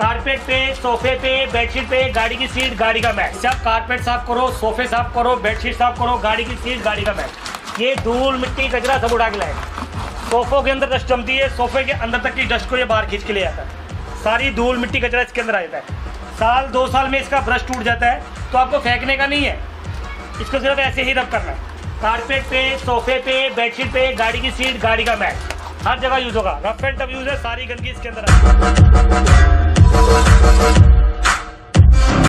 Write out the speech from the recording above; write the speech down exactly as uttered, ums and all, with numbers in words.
Carpet पे, सोफे पे, बेडशीट पे, गाड़ी की सीट, गाड़ी का मैट। सब कारपेट साफ करो, सोफे साफ करो, बेडशीट साफ करो, गाड़ी की सीट, गाड़ी का मैट। ये धूल मिट्टी कचरा सब उठा के लाए। सोफों के अंदर डस्ट जमती है, सोफे के अंदर तक की डस्ट को ये बाहर खींच के ले जाता है। सारी धूल मिट्टी कचरा इसके अंदर आ जाता है। साल दो साल में इसका ब्रश टूट जाता है तो आपको फेंकने का नहीं है, इसको सिर्फ ऐसे ही रब करना है। कारपेट पे, सोफे पे, बेडशीट पे, गाड़ी की सीट, गाड़ी का मैट, हर जगह यूज होगा। रफ एंड टफ यूज है, सारी गंदगी इसके अंदर आ